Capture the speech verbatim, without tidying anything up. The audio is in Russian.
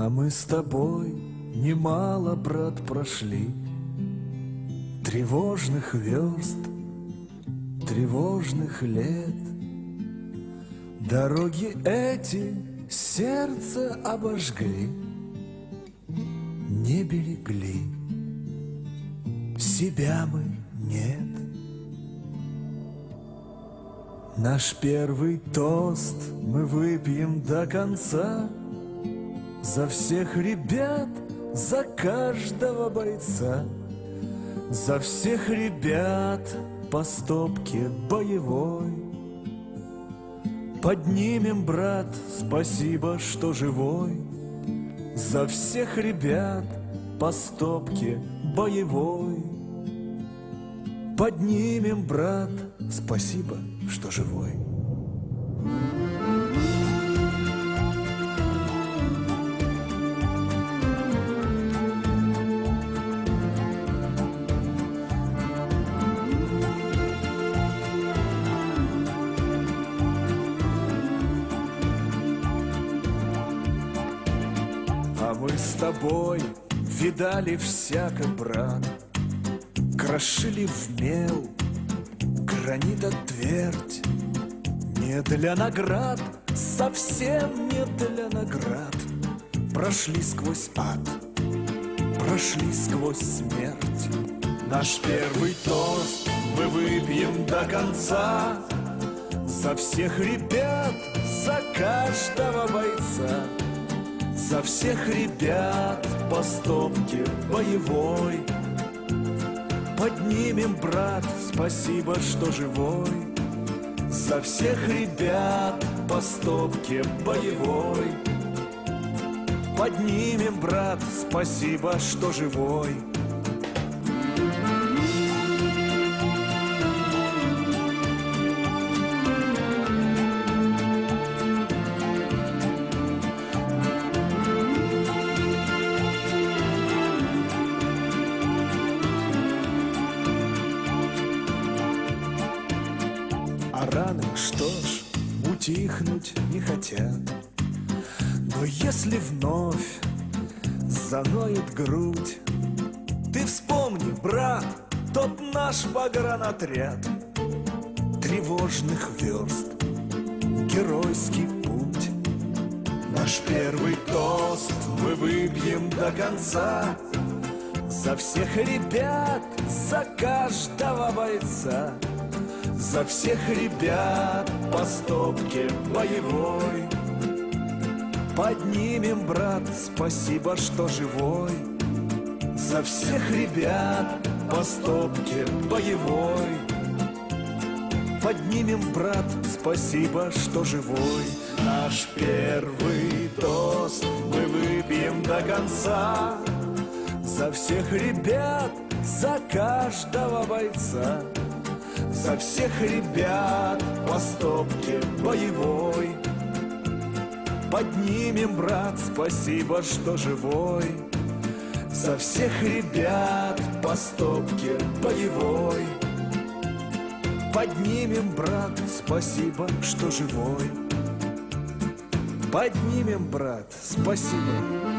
А мы с тобой немало, брат, прошли тревожных верст, тревожных лет. Дороги эти сердце обожгли, не берегли, себя мы нет. Наш первый тост мы выпьем до конца за всех ребят, за каждого бойца, за всех ребят по стопке боевой. Поднимем, брат, спасибо, что живой, за всех ребят по стопке боевой. Поднимем, брат, спасибо, что живой. А мы с тобой видали всяко, брат, крошили в мел гранита твердь. Не для наград, совсем не для наград, прошли сквозь ад, прошли сквозь смерть. Наш первый тост мы выпьем до конца за всех ребят, за каждого бойца, за всех ребят по стопке боевой. Поднимем, брат, спасибо, что живой, за всех ребят по стопке боевой. Поднимем, брат, спасибо, что живой. А раны, что ж, утихнуть не хотят. Но если вновь заноет грудь, ты вспомни, брат, тот наш погранотряд тревожных верст, геройский путь. Наш первый тост мы выпьем до конца за всех ребят, за каждого бойца, за всех ребят по стопке боевой. Поднимем, брат, спасибо, что живой, за всех ребят по стопке боевой. Поднимем, брат, спасибо, что живой. Наш первый тост мы выпьем до конца за всех ребят, за каждого бойца, за всех ребят по стопке боевой. Поднимем, брат, спасибо, что живой, за всех ребят по стопке боевой. Поднимем, брат, спасибо, что живой. Поднимем, брат, спасибо.